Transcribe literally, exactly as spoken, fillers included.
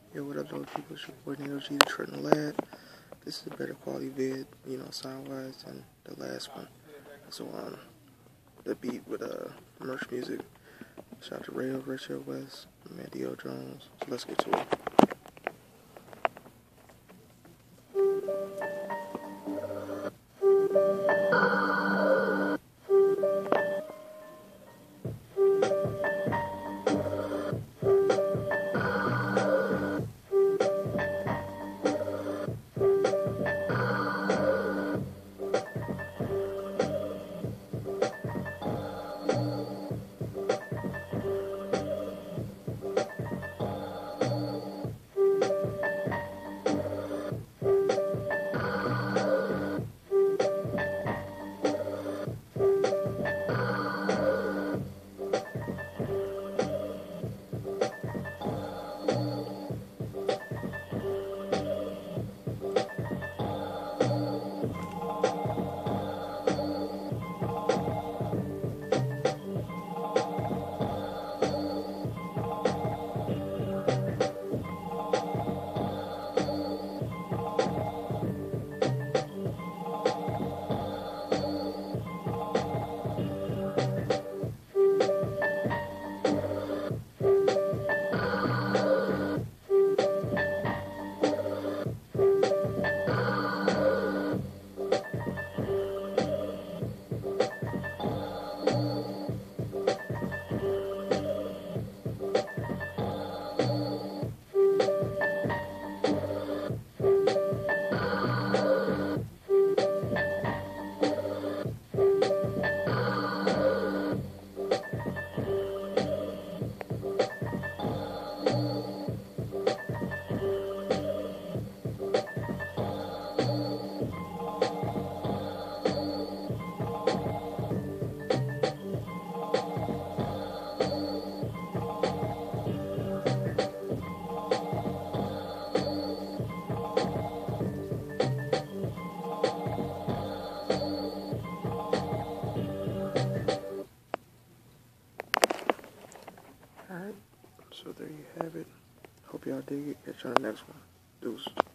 Yo, what up, though, people? It's your boy Nero G, the Trenton Lad. This is a better quality vid, you know, sound-wise than the last one. So, um, the beat with, uh, merch music. Shout out to Rayo, Richard West, man, D O Jones. So let's get to it. Alright, so there you have it. Hope y'all dig it. Catch you on the next one. Deuce.